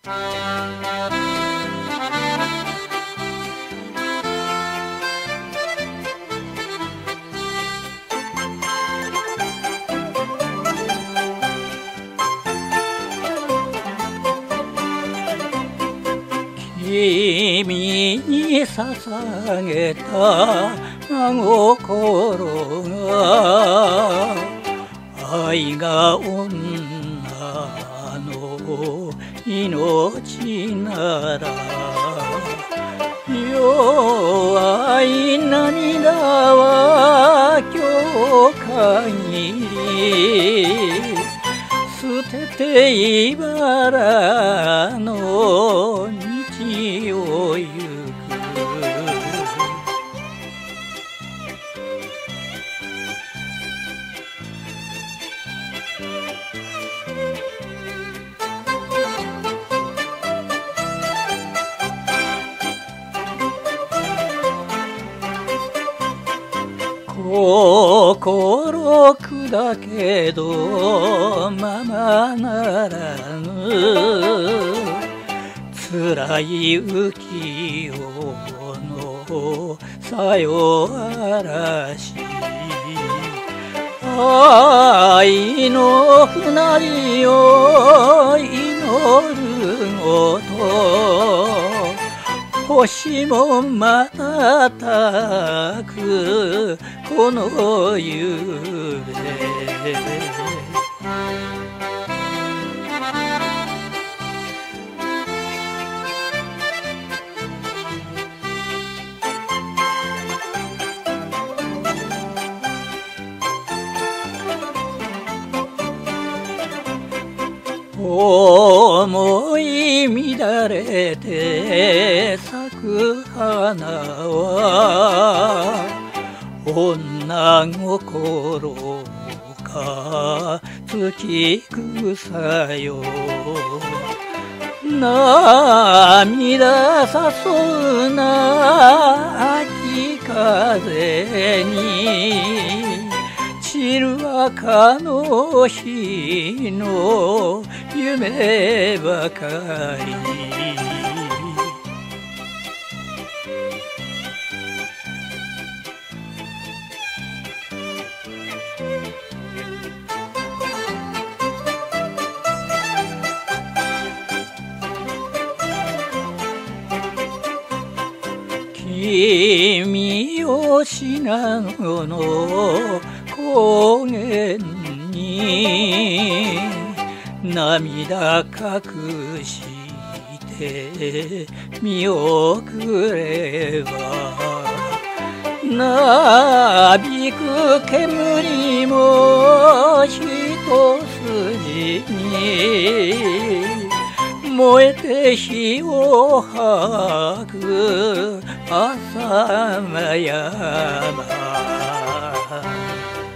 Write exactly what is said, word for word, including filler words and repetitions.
君に捧げた真心が愛が女の命なら弱い涙は今日限り捨てて茨の道を行く心砕けどままならぬ辛い浮世のさよ嵐愛の船を祈るごと星も瞬くこの夕べ思い乱れて咲く花は女心か月草よ涙誘うな秋風に散る赤の日の夢ばかり君を信濃の高原に涙隠して見送ればなびく煙も一筋に燃えて火を吐く浅間山